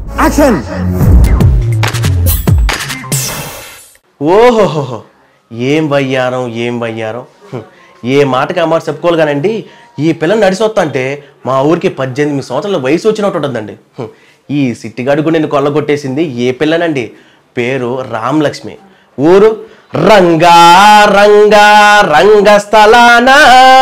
Action. ఓహోహో, ఏం వయ్యారం. ఏ మాటకి ఆ మాట చెప్పుకోవాలి కానండి. ఈ పిల్లని నడిచొస్తా అంటే మా ఊరికి 18 సంవత్సరాల వయసు వచ్చినట్టు ఉంటుందండి. ఈ సిట్టిగాడుకు నేను కొల్లగొట్టేసింది ఏ పిల్లనండి, పేరు రామలక్ష్మి, ఊరు రంగస్థలానా.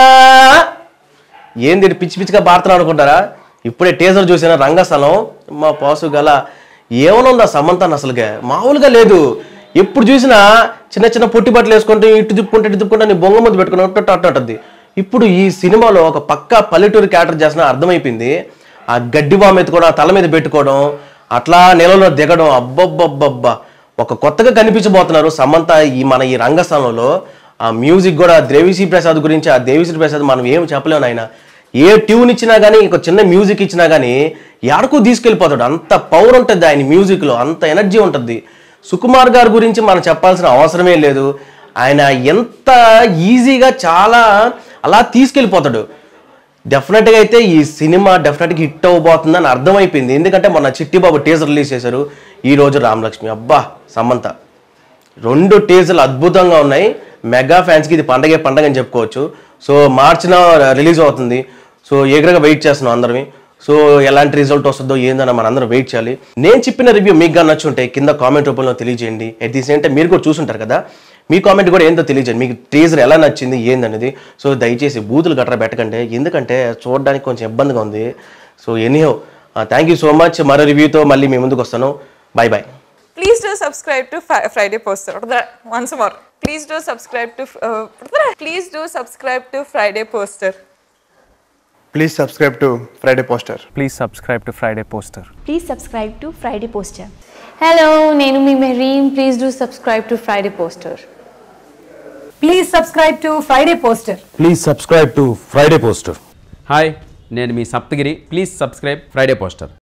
ఏంది పిచ్చి పిచ్చిగా బాడుతున్నాను అనుకుంటారా? ఇప్పుడే టీజర్ చూసిన రంగస్థలం మా పాసు గల ఏమనుందా సమంతాన్ని అసలుగా మామూలుగా లేదు. ఎప్పుడు చూసినా చిన్న చిన్న పొట్టి బట్టలు వేసుకుంటే ఇటు తిప్పుకుంటే నీ బొంగ ముందు పెట్టుకుని అట్టుంది. ఇప్పుడు ఈ సినిమాలో ఒక పక్కా పల్లెటూరు క్యారెక్టర్ చేసిన అర్థమైపోయింది. ఆ గడ్డి బామ్ ఎత్తుకోవడం, తల మీద పెట్టుకోవడం, అట్లా నెలలో దిగడం, అబ్బబ్బబ్బబ్బా ఒక కొత్తగా కనిపించబోతున్నారు సమంత మన ఈ రంగస్థలంలో. ఆ మ్యూజిక్ కూడా దేవిశ్రీ ప్రసాద్ గురించి, ఆ దేవిశ్రీ ప్రసాద్ మనం ఏం చెప్పలేము. ఆయన ఏ ట్యూన్ ఇచ్చినా కానీ, ఇంకో చిన్న మ్యూజిక్ ఇచ్చినా కానీ ఎడకు తీసుకెళ్ళిపోతాడు. అంత పవర్ ఉంటుంది ఆయన మ్యూజిక్లో, అంత ఎనర్జీ ఉంటుంది. సుకుమార్ గారి గురించి మనం చెప్పాల్సిన అవసరమే లేదు. ఆయన ఎంత ఈజీగా చాలా అలా తీసుకెళ్ళిపోతాడు. డెఫినెట్గా అయితే ఈ సినిమా డెఫినెట్గా హిట్ అవ్వబోతుందని అర్థమైపోయింది. ఎందుకంటే మొన్న చిట్టిబాబు టీజర్ రిలీజ్ చేశారు, ఈరోజు రామలక్ష్మి. అబ్బా సమంత 2 టీజర్లు అద్భుతంగా ఉన్నాయి. మెగా ఫ్యాన్స్కి ఇది పండగ అని చెప్పుకోవచ్చు. సో మార్చిన రిలీజ్ అవుతుంది. సో ఎగరగా వెయిట్ చేస్తున్నాం అందరం. సో ఎలాంటి రిజల్ట్ వస్తుందో ఏందన్న మనందరం వెయిట్ చేయాలి. నేను చెప్పిన రివ్యూ మీకు నచ్చుంటే కింద కామెంట్ రూపంలో తెలియజేయండి. అట్ ది సేమ్ టైం మీరు కూడా చూసుంటారు కదా, మీ కామెంట్ కూడా ఏందో తెలియజేయండి. మీకు టీజర్ ఎలా నచ్చింది ఏందనేది. సో దయచేసి బూతులు గట్రా పెట్టకండి, ఎందుకంటే చూడడానికి కొంచెం ఇబ్బందిగా ఉంది. So anyhow thank you so much. మరో రివ్యూతో మళ్ళీ మీ ముందుకు వస్తాను. Bye bye. Please do subscribe to Friday Poster. Once more. Please do subscribe to Friday Poster. Please subscribe to Friday Poster. Please subscribe to Friday Poster. Please subscribe to Friday Poster. Hello, nenu mi Mehreen. Please do subscribe to Friday Poster. Please subscribe to Friday Poster. Please subscribe to Friday Poster. హాయ్, నేను మీ Saptagiri. Please subscribe Friday poster.